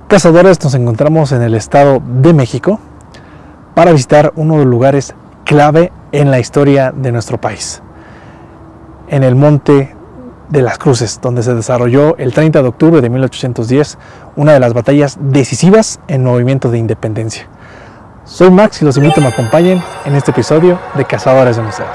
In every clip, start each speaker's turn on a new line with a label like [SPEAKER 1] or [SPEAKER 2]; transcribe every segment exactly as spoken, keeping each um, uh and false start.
[SPEAKER 1] Cazadores, nos encontramos en el Estado de México para visitar uno de los lugares clave en la historia de nuestro país, en el Monte de las Cruces, donde se desarrolló el treinta de octubre de mil ochocientos diez una de las batallas decisivas en el movimiento de independencia. Soy Max y los invito a que me acompañen en este episodio de Cazadores de Museos.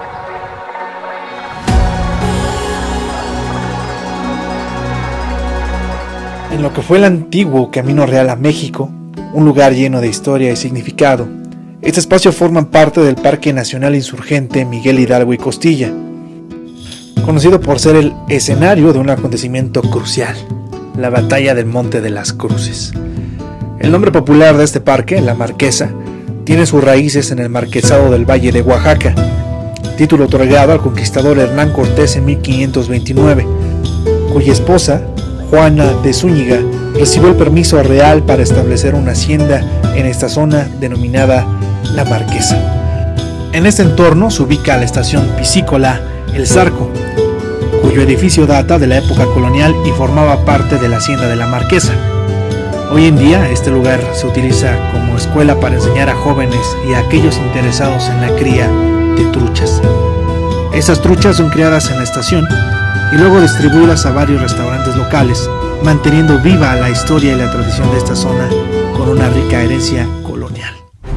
[SPEAKER 1] En lo que fue el antiguo Camino Real a México, un lugar lleno de historia y significado, este espacio forma parte del Parque Nacional Insurgente Miguel Hidalgo y Costilla, conocido por ser el escenario de un acontecimiento crucial, la Batalla del Monte de las Cruces. El nombre popular de este parque, La Marquesa, tiene sus raíces en el Marquesado del Valle de Oaxaca, título otorgado al conquistador Hernán Cortés en mil quinientos veintinueve, cuya esposa, Juana de Zúñiga, recibió el permiso real para establecer una hacienda en esta zona denominada La Marquesa. En este entorno se ubica la estación piscícola El Zarco, cuyo edificio data de la época colonial y formaba parte de la hacienda de La Marquesa. Hoy en día este lugar se utiliza como escuela para enseñar a jóvenes y a aquellos interesados en la cría de truchas. Estas truchas son criadas en la estación y luego distribuidas a varios restaurantes locales, manteniendo viva la historia y la tradición de esta zona con una rica herencia colonial.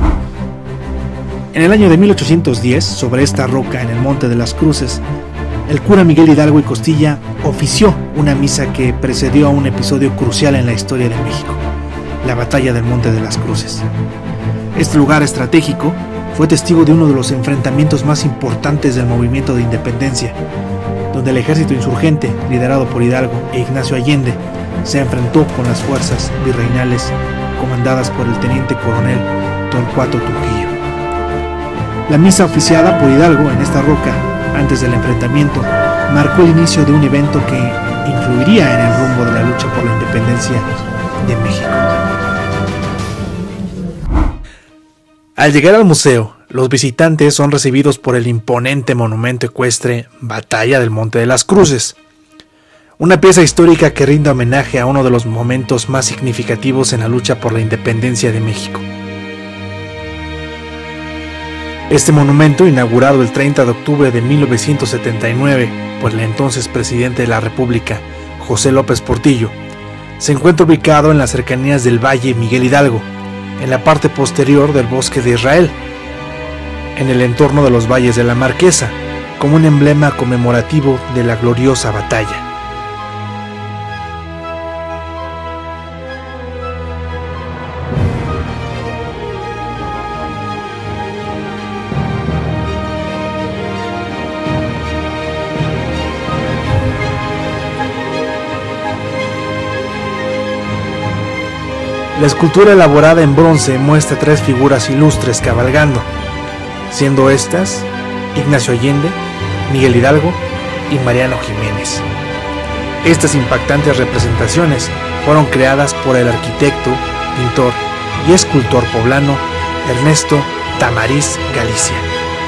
[SPEAKER 1] En el año de mil ochocientos diez, sobre esta roca en el Monte de las Cruces, el cura Miguel Hidalgo y Costilla ofició una misa que precedió a un episodio crucial en la historia de México, la Batalla del Monte de las Cruces. Este lugar estratégico fue testigo de uno de los enfrentamientos más importantes del movimiento de independencia, donde el ejército insurgente, liderado por Hidalgo e Ignacio Allende, se enfrentó con las fuerzas virreinales comandadas por el teniente coronel Torcuato Trujillo. La misa oficiada por Hidalgo en esta roca, antes del enfrentamiento, marcó el inicio de un evento que influiría en el rumbo de la lucha por la independencia de México. Al llegar al museo, los visitantes son recibidos por el imponente monumento ecuestre Batalla del Monte de las Cruces, una pieza histórica que rinde homenaje a uno de los momentos más significativos en la lucha por la independencia de México. Este monumento, inaugurado el treinta de octubre de mil novecientos setenta y nueve por el entonces presidente de la República, José López Portillo, se encuentra ubicado en las cercanías del Valle Miguel Hidalgo, en la parte posterior del Bosque de Israel, en el entorno de los valles de la Marquesa, como un emblema conmemorativo de la gloriosa batalla. La escultura elaborada en bronce muestra tres figuras ilustres cabalgando, siendo estas Ignacio Allende, Miguel Hidalgo y Mariano Jiménez. Estas impactantes representaciones fueron creadas por el arquitecto, pintor y escultor poblano Ernesto Tamariz Galicia.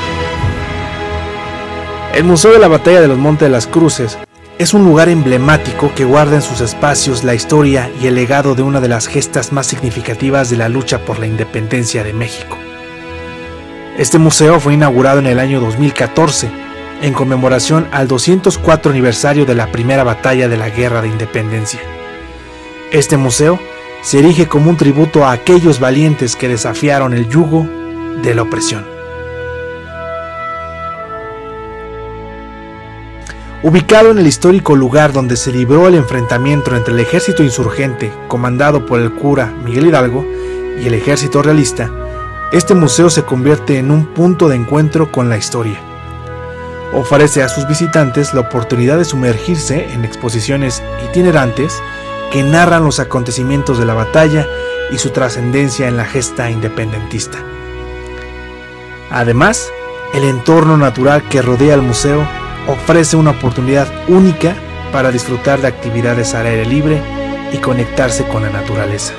[SPEAKER 1] El Museo de la Batalla de los Montes de las Cruces es un lugar emblemático que guarda en sus espacios la historia y el legado de una de las gestas más significativas de la lucha por la independencia de México. Este museo fue inaugurado en el año dos mil catorce, en conmemoración al doscientos cuatro aniversario de la primera batalla de la Guerra de Independencia. Este museo se erige como un tributo a aquellos valientes que desafiaron el yugo de la opresión. Ubicado en el histórico lugar donde se libró el enfrentamiento entre el ejército insurgente, comandado por el cura Miguel Hidalgo, y el ejército realista, este museo se convierte en un punto de encuentro con la historia. Ofrece a sus visitantes la oportunidad de sumergirse en exposiciones itinerantes que narran los acontecimientos de la batalla y su trascendencia en la gesta independentista. Además, el entorno natural que rodea el museo ofrece una oportunidad única para disfrutar de actividades al aire libre y conectarse con la naturaleza.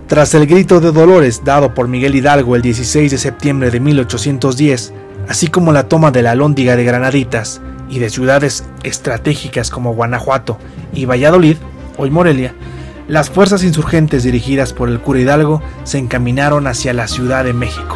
[SPEAKER 1] Tras el grito de dolores dado por Miguel Hidalgo el dieciséis de septiembre de mil ochocientos diez, así como la toma de la Alhóndiga de Granaditas y de ciudades estratégicas como Guanajuato y Valladolid, hoy Morelia, las fuerzas insurgentes dirigidas por el cura Hidalgo se encaminaron hacia la Ciudad de México.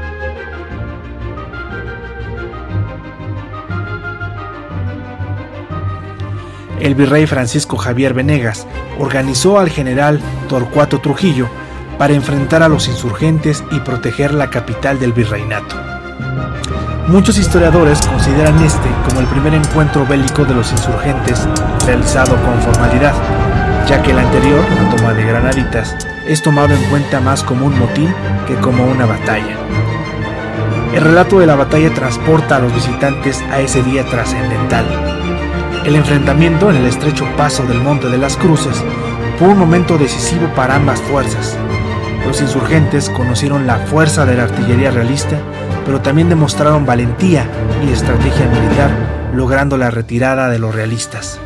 [SPEAKER 1] El virrey Francisco Javier Venegas organizó al general Torcuato Trujillo para enfrentar a los insurgentes y proteger la capital del virreinato. Muchos historiadores consideran este como el primer encuentro bélico de los insurgentes realizado con formalidad, ya que el anterior, la toma de Granaditas, es tomado en cuenta más como un motín que como una batalla. El relato de la batalla transporta a los visitantes a ese día trascendental. El enfrentamiento en el estrecho paso del Monte de las Cruces fue un momento decisivo para ambas fuerzas. Los insurgentes conocieron la fuerza de la artillería realista, pero también demostraron valentía y estrategia militar, logrando la retirada de los realistas.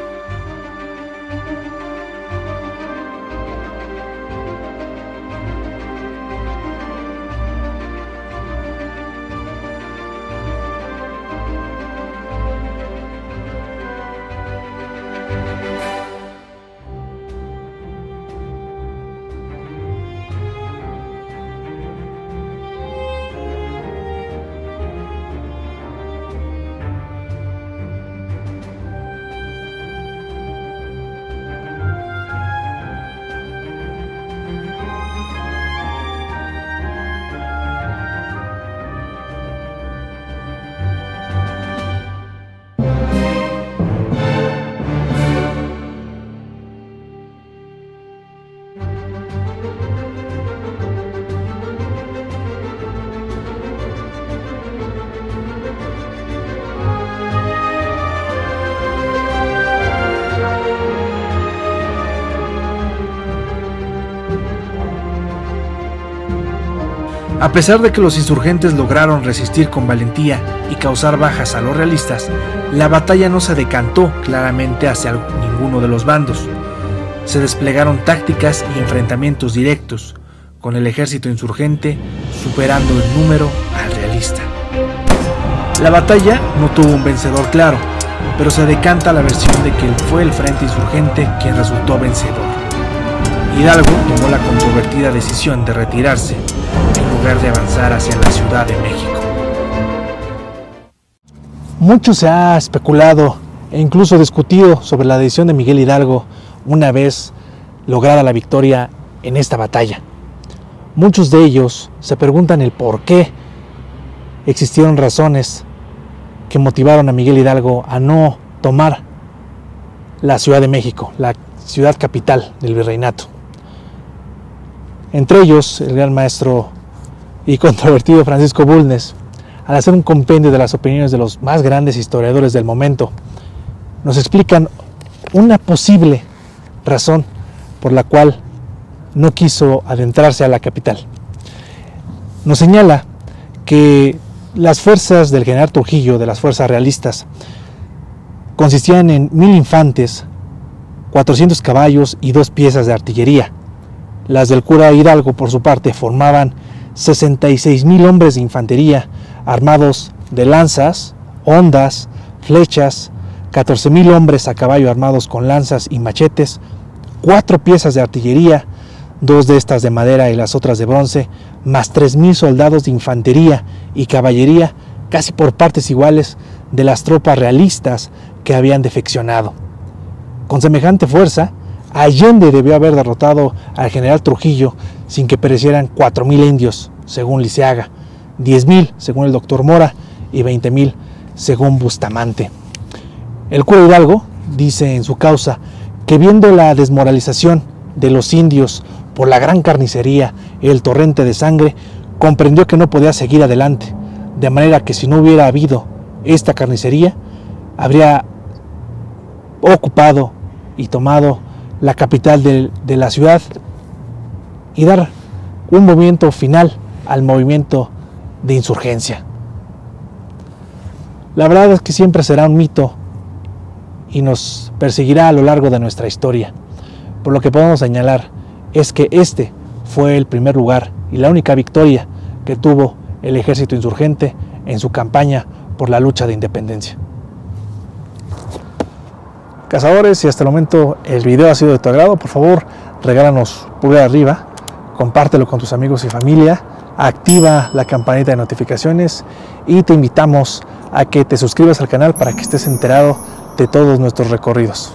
[SPEAKER 1] A pesar de que los insurgentes lograron resistir con valentía y causar bajas a los realistas, la batalla no se decantó claramente hacia ninguno de los bandos. Se desplegaron tácticas y enfrentamientos directos, con el ejército insurgente superando en número al realista. La batalla no tuvo un vencedor claro, pero se decanta la versión de que fue el frente insurgente quien resultó vencedor. Hidalgo tomó la controvertida decisión de retirarse en lugar de avanzar hacia la Ciudad de México. Mucho se ha especulado e incluso discutido sobre la decisión de Miguel Hidalgo una vez lograda la victoria en esta batalla. Muchos de ellos se preguntan el por qué existieron razones que motivaron a Miguel Hidalgo a no tomar la Ciudad de México, la ciudad capital del virreinato. Entre ellos, el gran maestro y controvertido Francisco Bulnes, al hacer un compendio de las opiniones de los más grandes historiadores del momento, nos explican una posible razón por la cual no quiso adentrarse a la capital. Nos señala que las fuerzas del general Trujillo, de las fuerzas realistas, consistían en mil infantes, cuatrocientos caballos y dos piezas de artillería. Las del cura Hidalgo, por su parte, formaban sesenta y seis mil hombres de infantería, armados de lanzas, hondas, flechas, catorce mil hombres a caballo armados con lanzas y machetes, cuatro piezas de artillería, dos de estas de madera y las otras de bronce, más tres mil soldados de infantería y caballería, casi por partes iguales, de las tropas realistas que habían defeccionado. Con semejante fuerza, Allende debió haber derrotado al general Trujillo sin que perecieran cuatro mil indios, según Liceaga, diez mil, según el doctor Mora, y veinte mil, según Bustamante. El cura Hidalgo dice en su causa que viendo la desmoralización de los indios por la gran carnicería y el torrente de sangre, comprendió que no podía seguir adelante, de manera que si no hubiera habido esta carnicería, habría ocupado y tomado la capital de, de la ciudad y dar un movimiento final al movimiento de insurgencia. La verdad es que siempre será un mito y nos perseguirá a lo largo de nuestra historia. Por lo que podemos señalar es que este fue el primer lugar y la única victoria que tuvo el ejército insurgente en su campaña por la lucha de independencia. Cazadores, si hasta el momento el video ha sido de tu agrado, por favor regálanos pulgar arriba, compártelo con tus amigos y familia, activa la campanita de notificaciones y te invitamos a que te suscribas al canal para que estés enterado de todos nuestros recorridos.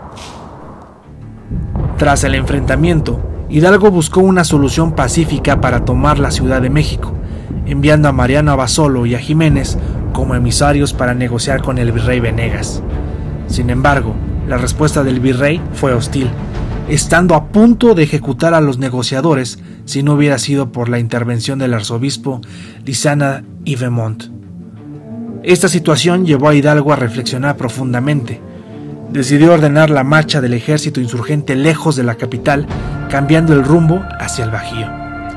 [SPEAKER 1] Tras el enfrentamiento, Hidalgo buscó una solución pacífica para tomar la Ciudad de México, enviando a Mariano Abasolo y a Jiménez como emisarios para negociar con el virrey Venegas. Sin embargo, la respuesta del virrey fue hostil, estando a punto de ejecutar a los negociadores si no hubiera sido por la intervención del arzobispo Lisana y Beaumont. Esta situación llevó a Hidalgo a reflexionar profundamente. Decidió ordenar la marcha del ejército insurgente lejos de la capital, cambiando el rumbo hacia el Bajío.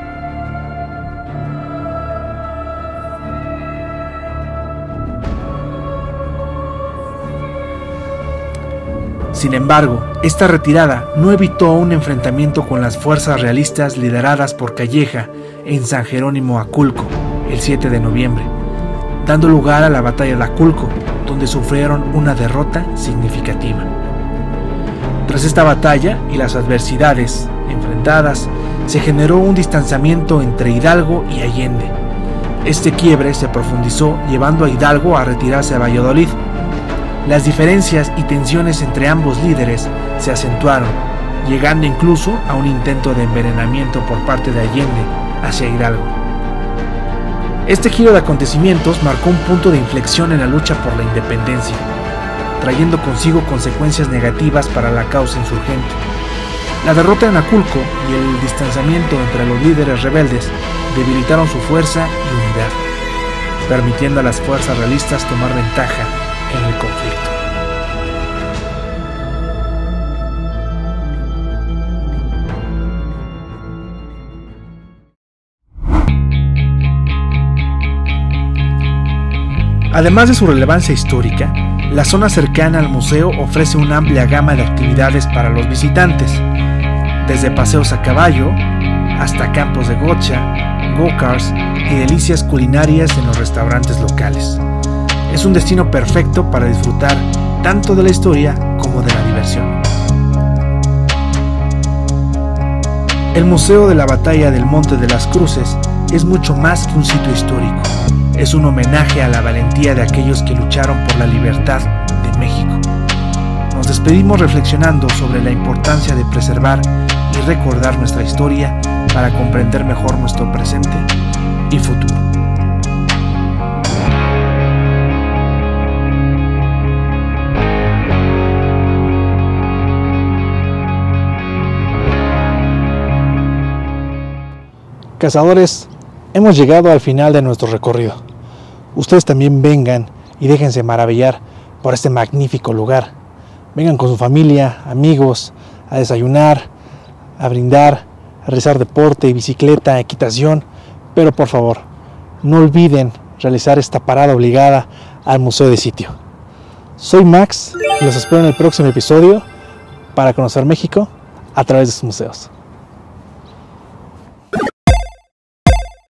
[SPEAKER 1] Sin embargo, esta retirada no evitó un enfrentamiento con las fuerzas realistas lideradas por Calleja en San Jerónimo Aculco, el siete de noviembre, dando lugar a la batalla de Aculco, donde sufrieron una derrota significativa. Tras esta batalla y las adversidades enfrentadas, se generó un distanciamiento entre Hidalgo y Allende. Este quiebre se profundizó, llevando a Hidalgo a retirarse a Valladolid. Las diferencias y tensiones entre ambos líderes se acentuaron, llegando incluso a un intento de envenenamiento por parte de Allende hacia Hidalgo. Este giro de acontecimientos marcó un punto de inflexión en la lucha por la independencia, trayendo consigo consecuencias negativas para la causa insurgente. La derrota en Aculco y el distanciamiento entre los líderes rebeldes debilitaron su fuerza y unidad, permitiendo a las fuerzas realistas tomar ventaja en el conflicto. Además de su relevancia histórica, la zona cercana al museo ofrece una amplia gama de actividades para los visitantes, desde paseos a caballo hasta campos de gocha, go-karts y delicias culinarias en los restaurantes locales. Es un destino perfecto para disfrutar tanto de la historia como de la diversión. El Museo de la Batalla del Monte de las Cruces es mucho más que un sitio histórico. Es un homenaje a la valentía de aquellos que lucharon por la libertad de México. Nos despedimos reflexionando sobre la importancia de preservar y recordar nuestra historia para comprender mejor nuestro presente y futuro. Cazadores, hemos llegado al final de nuestro recorrido. Ustedes también vengan y déjense maravillar por este magnífico lugar. Vengan con su familia, amigos, a desayunar, a brindar, a realizar deporte y bicicleta, equitación, pero por favor, no olviden realizar esta parada obligada al Museo de Sitio. Soy Max y los espero en el próximo episodio para conocer México a través de sus museos.